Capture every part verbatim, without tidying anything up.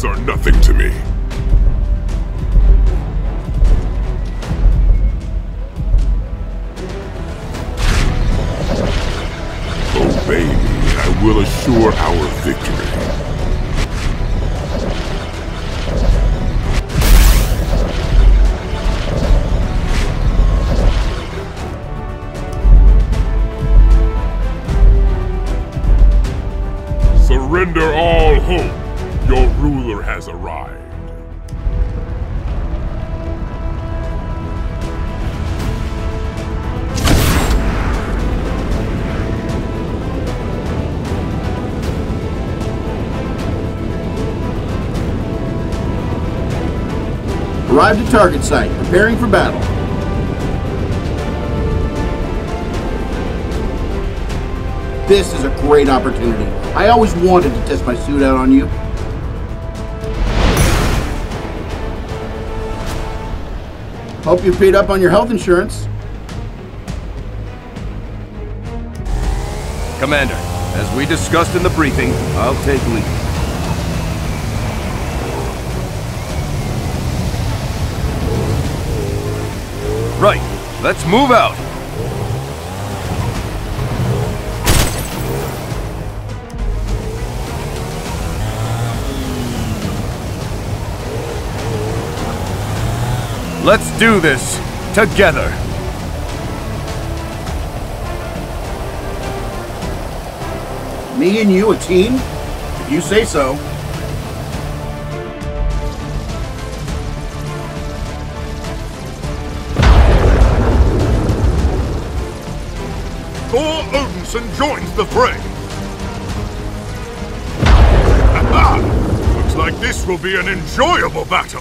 are nothing to me. Obey me, and I will assure our victory. Surrender all hope. Your ruler has arrived. Arrived at target site, preparing for battle. This is a great opportunity. I always wanted to test my suit out on you. Hope you paid up on your health insurance. Commander, as we discussed in the briefing, I'll take lead. Right, let's move out. Let's do this together. Me and you a team? If you say so. Thor Odinson joins the fray. Aha! Looks like this will be an enjoyable battle.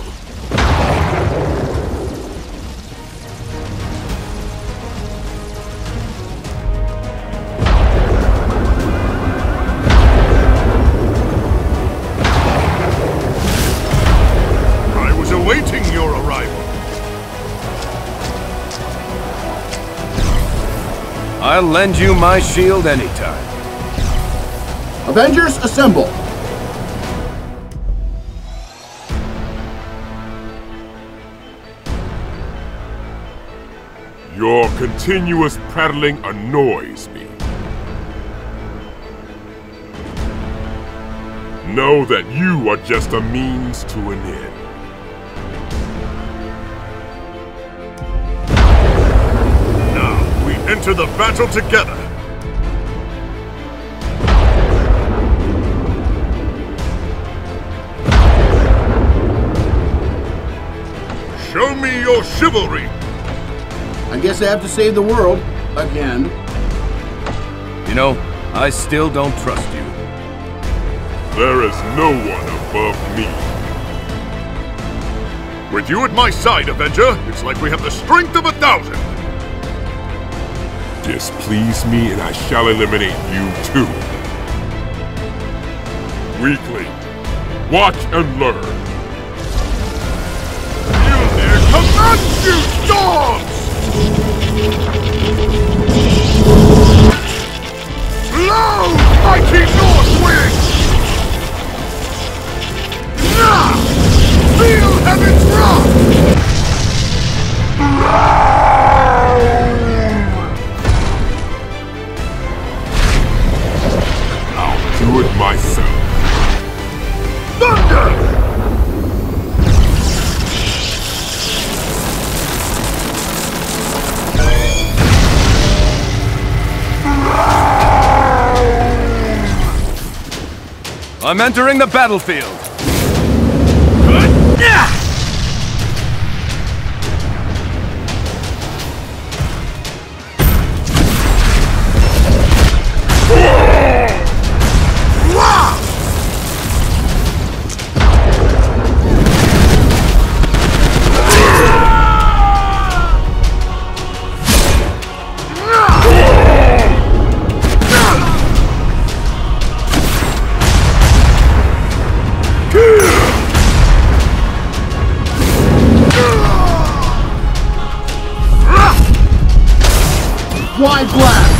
I was awaiting your arrival. I'll lend you my shield anytime. Avengers, assemble! Your continuous prattling annoys me. Know that you are just a means to an end. Enter the battle together! Show me your chivalry! I guess I have to save the world. Again. You know, I still don't trust you. There is no one above me. With you at my side, Avenger, it's like we have the strength of a thousand! Displease me and I shall eliminate you too. Weakling, watch and learn. Mjolnir, command you, dogs! Blow, mighty North Wind! Now, feel heaven's wrath! Do it myself. Thunder! I'm entering the battlefield. Good. Yeah! Wide blast!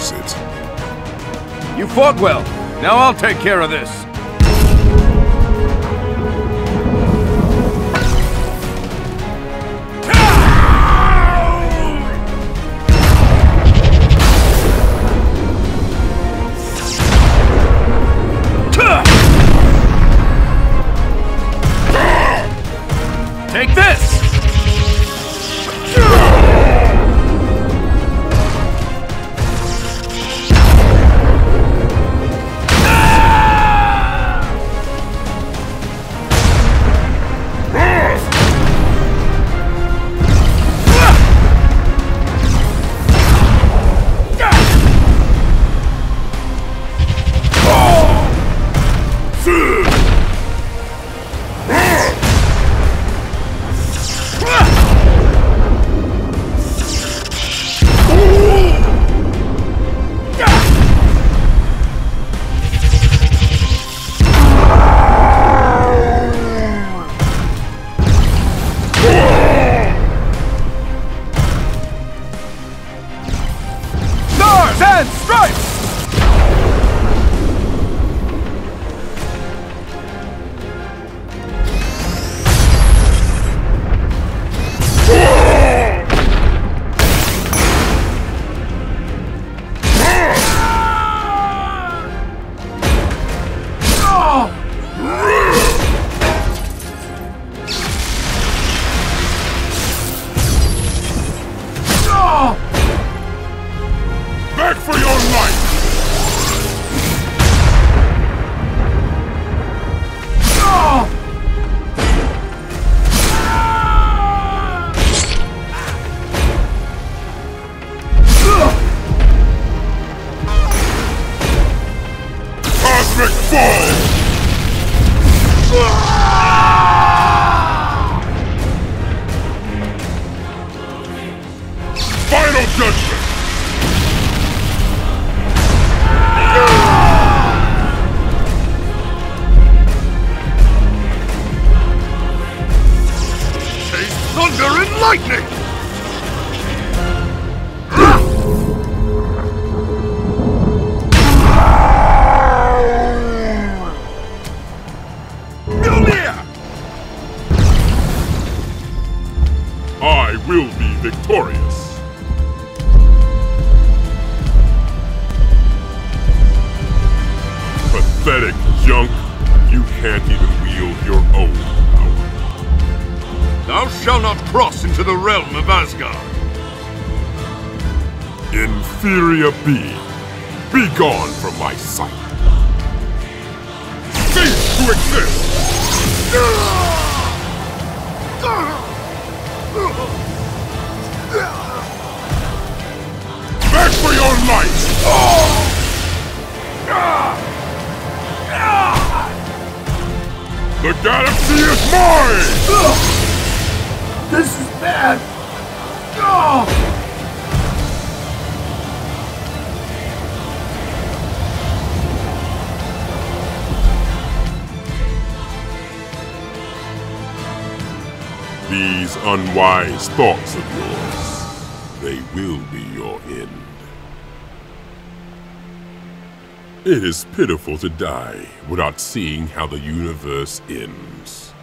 face it. You fought well. Now I'll take care of this. Take this! Final judgment! Chase thunder and lightning! I will be victorious. Pathetic junk. You can't even wield your own power. Thou shalt not cross into the realm of Asgard. Inferior being, be gone from my sight. Cease to exist! Back for your life! The galaxy is mine! This is bad! These unwise thoughts of yours, they will be your end. It is pitiful to die without seeing how the universe ends.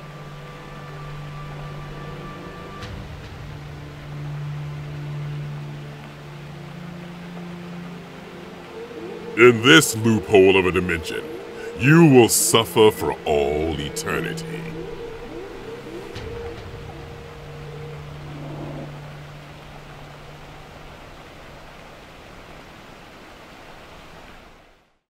In this loophole of a dimension, you will suffer for all eternity.